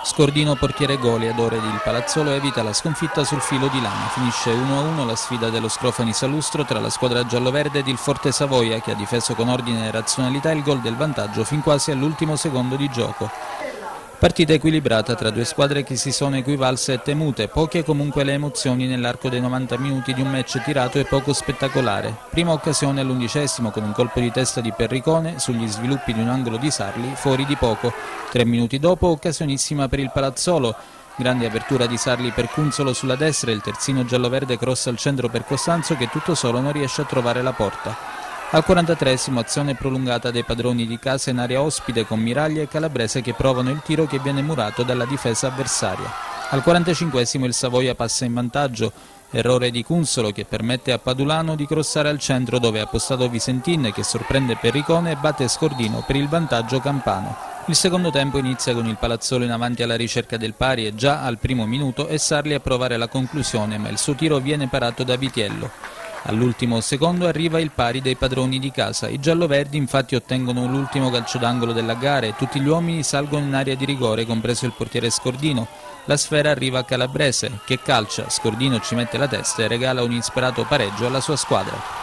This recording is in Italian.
Scordino, portiere Goliador ed il Palazzolo evita la sconfitta sul filo di lana. Finisce 1-1 la sfida dello Scrofani Salustro tra la squadra gialloverde ed il Forte Savoia, che ha difeso con ordine e razionalità il gol del vantaggio fin quasi all'ultimo secondo di gioco. Partita equilibrata tra due squadre che si sono equivalse e temute, poche comunque le emozioni nell'arco dei 90 minuti di un match tirato e poco spettacolare. Prima occasione all'11° con un colpo di testa di Perricone sugli sviluppi di un angolo di Sarli, fuori di poco. 3 minuti dopo occasionissima per il Palazzolo. Grande apertura di Sarli per Cunzolo sulla destra e il terzino gialloverde crossa al centro per Costanzo, che tutto solo non riesce a trovare la porta. Al 43° azione prolungata dei padroni di casa in area ospite con Miraglia e Calabrese che provano il tiro che viene murato dalla difesa avversaria. Al 45° il Savoia passa in vantaggio, errore di Cunzolo che permette a Padulano di crossare al centro, dove ha postato Visentin che sorprende Perricone e batte Scordino per il vantaggio campano. Il secondo tempo inizia con il Palazzolo in avanti alla ricerca del pari e già al primo minuto è Sarli a provare la conclusione, ma il suo tiro viene parato da Vitiello. All'ultimo secondo arriva il pari dei padroni di casa. I gialloverdi infatti ottengono l'ultimo calcio d'angolo della gara e tutti gli uomini salgono in area di rigore, compreso il portiere Scordino. La sfera arriva a Calabrese, che calcia, Scordino ci mette la testa e regala un insperato pareggio alla sua squadra.